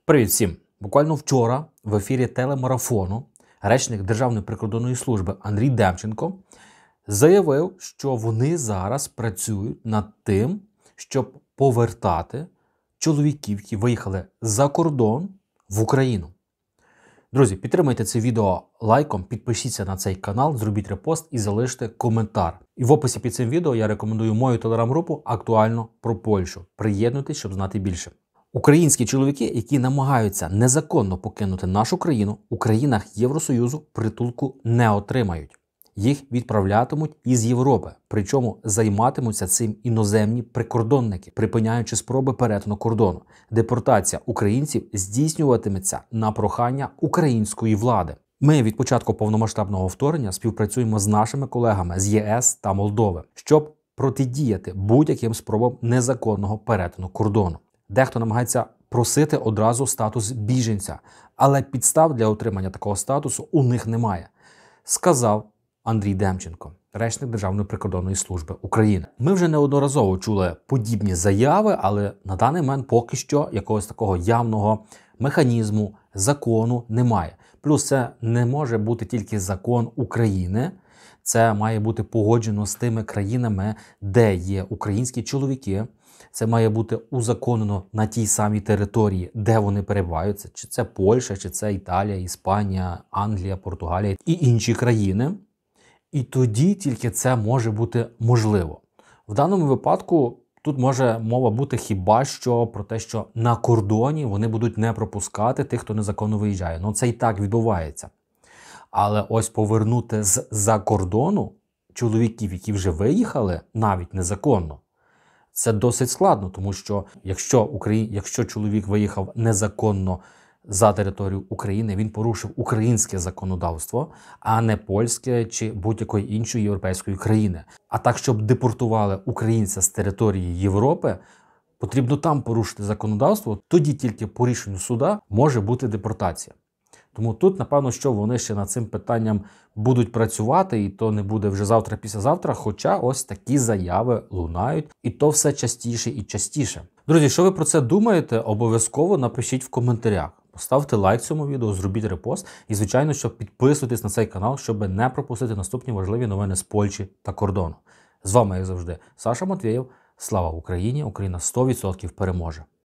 Привіт всім! Буквально вчора в ефірі телемарафону речник Державної прикордонної служби Андрій Демченко заявив, що вони зараз працюють над тим, щоб повертати чоловіків, які виїхали за кордон, в Україну. Друзі, підтримайте це відео лайком, підпишіться на цей канал, зробіть репост і залиште коментар. І в описі під цим відео я рекомендую мою телеграм-групу «Актуально про Польщу». Приєднуйтесь, щоб знати більше. Українські чоловіки, які намагаються незаконно покинути нашу країну, у країнах Євросоюзу притулку не отримають. Їх відправлятимуть із Європи, причому займатимуться цим іноземні прикордонники, припиняючи спроби перетину кордону. Депортація українців здійснюватиметься на прохання української влади. Ми від початку повномасштабного вторгнення співпрацюємо з нашими колегами з ЄС та Молдови, щоб протидіяти будь-яким спробам незаконного перетину кордону. Дехто намагається просити одразу статус біженця, але підстав для отримання такого статусу у них немає, сказав Андрій Демченко, речник Державної прикордонної служби України. Ми вже неодноразово чули подібні заяви, але на даний момент поки що якогось такого явного механізму, закону немає. Плюс це не може бути тільки закон України, це має бути погоджено з тими країнами, де є українські чоловіки. Це має бути узаконено на тій самій території, де вони перебуваються. Чи це Польща, чи це Італія, Іспанія, Англія, Португалія і інші країни. І тоді тільки це може бути можливо. В даному випадку тут може мова бути хіба що про те, що на кордоні вони будуть не пропускати тих, хто незаконно виїжджає. Ну це і так відбувається. Але ось повернути з-за кордону чоловіків, які вже виїхали, навіть незаконно, це досить складно, тому що якщо чоловік виїхав незаконно за територію України, він порушив українське законодавство, а не польське чи будь-якої іншої європейської країни. А так, щоб депортували українця з території Європи, потрібно там порушити законодавство, тоді тільки по рішенню суда може бути депортація. Тому тут, напевно, що вони ще над цим питанням будуть працювати, і то не буде вже завтра-післязавтра, хоча ось такі заяви лунають, і то все частіше і частіше. Друзі, що ви про це думаєте, обов'язково напишіть в коментарях. Поставте лайк цьому відео, зробіть репост і, звичайно, щоб підписуйтесь на цей канал, щоб не пропустити наступні важливі новини з Польщі та кордону. З вами, як завжди, Саша Матвєєв. Слава Україні! Україна 100% переможе!